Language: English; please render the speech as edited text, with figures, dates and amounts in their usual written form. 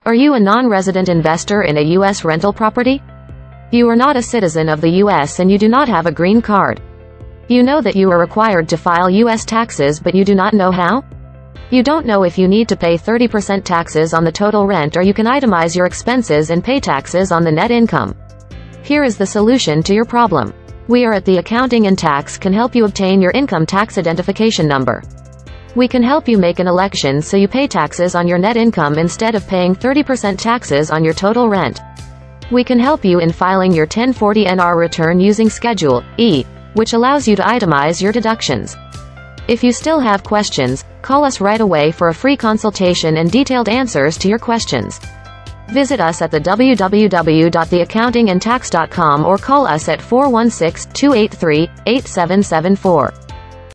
Are you a non-resident investor in a U.S. rental property? You are not a citizen of the U.S. and you do not have a green card. You know that you are required to file U.S. taxes, but you do not know how? You don't know if you need to pay 30% taxes on the total rent, or you can itemize your expenses and pay taxes on the net income. Here is the solution to your problem. We are at the Accounting and Tax can help you obtain your income tax identification number. We can help you make an election so you pay taxes on your net income instead of paying 30% taxes on your total rent. We can help you in filing your 1040 return using Schedule E, which allows you to itemize your deductions. If you still have questions, call us right away for a free consultation and detailed answers to your questions. Visit us at the www.theaccountingandtax.com or call us at 416-283-8774.